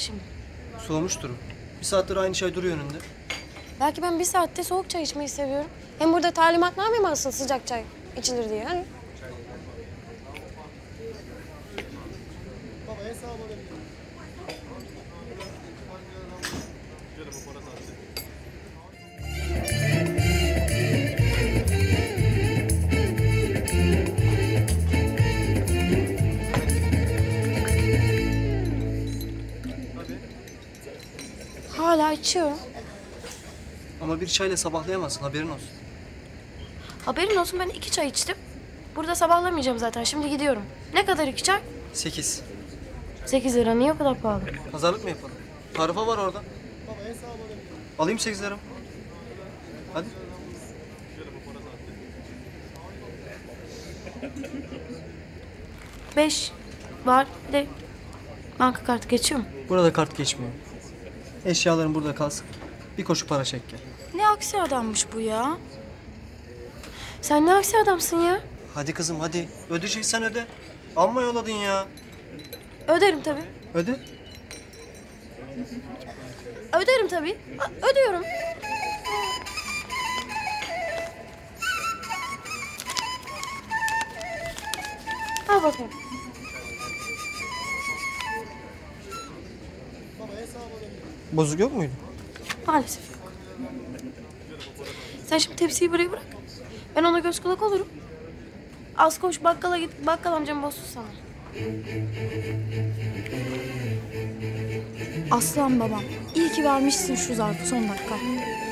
ki şimdi? Soğumuştur. Bir saattir aynı çay duruyor önünde. Belki ben bir saatte soğuk çay içmeyi seviyorum. Hem burada talimatname mi asıl sıcak çay içilir diye hani? Hala içiyorum. Ama bir çayla sabahlayamazsın, haberin olsun. Haberin olsun, ben 2 çay içtim. Burada sabahlamayacağım zaten. Şimdi gidiyorum. Ne kadar 2 çay? 8. 8 lira. Niye o kadar pahalı? Pazarlık mı yapalım? Tarife var orada. Alayım 8 liram. Hadi. Beş var. Bir de banka kartı geçiyor mu? Burada kart geçmiyor. Eşyaların burada kalsın. Bir koşu para çek gel. Ne aksi adammış bu ya. Sen ne aksi adamsın ya. Hadi kızım hadi. Ödeyeceksen öde. Amma yolladın ya. Öderim tabii. Öde. Öderim tabii. Ödüyorum. Al bakayım. Bozuk yok muydu? Maalesef yok. Sen şimdi tepsiyi buraya bırak. Ben ona göz kulak olurum. Az koş bakkala git. Bakkal amcam bozsun sana. Aslan babam, iyi ki vermişsin şu zarfı son dakika.